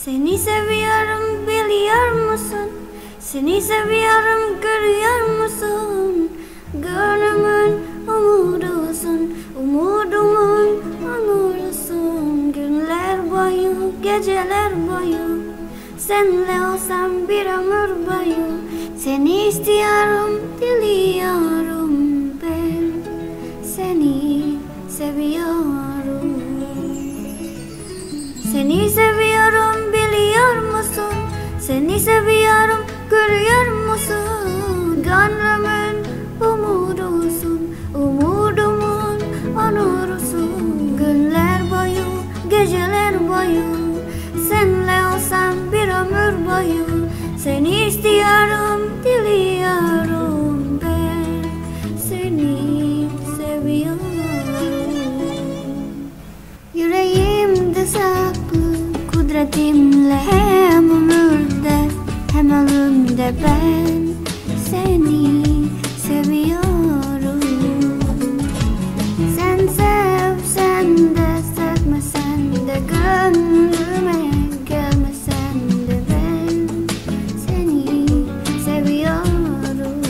Seni seviyorum biliyor musun? Seni seviyorum görüyor musun? Gönlümün umudusun, umudumun onurusun. Günler boyu, geceler boyu, senle olsam bir ömür boyu. Seni istiyorum, diliyorum ben. Seni seviyorum. Seni seviyorum biliyor musun? Seni seviyorum görüyor musun? Gönlümün umudusun, umudumun onurusun. Günler boyu, geceler boyu, senle olsam bir ömür boyu. Seni istiyorum, diliyorum ben. Seni seviyorum. Yüreğimde saklı kudretimle, hem ömürde hem ölümde ben seni seviyorum. Sen sevsen de sevmesen de, gönlüme gelmesen de ben seni seviyorum.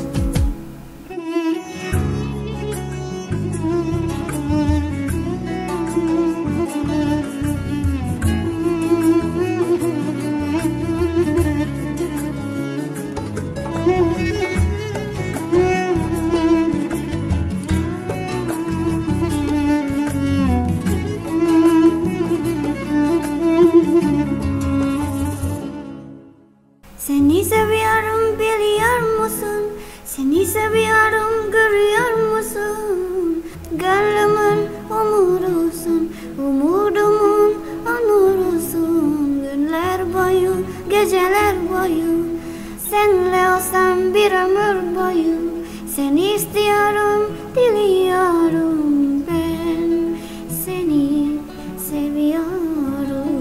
Seni seviyorum biliyor musun? Seni seviyorum görüyor musun? Gönlümün umudusun, umudumun onurusun. Günler boyu, geceler boyu, senle olsam bir ömür boyu. Seni istiyorum, diliyorum ben. Seni seviyorum.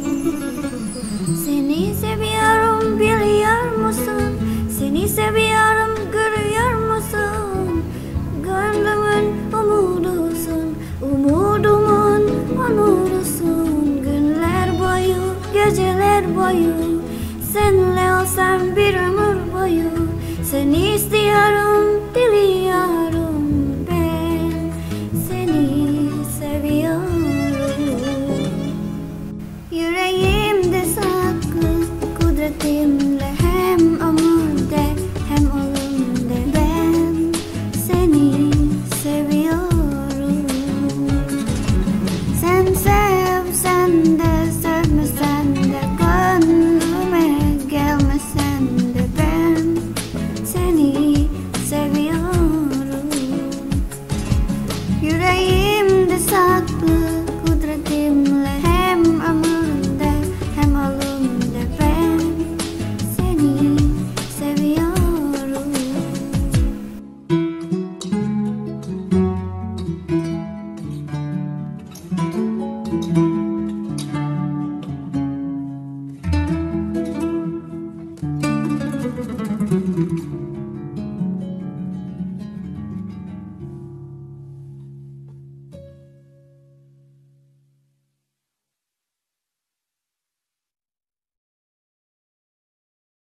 Seni seviyorum biliyor musun? Seni seviyorum görüyor musun? Gönlümün umudusun, umudumun onurusun. Günler boyu, geceler boyu, senle olsam bir ömür boyu. Seni istiyorum,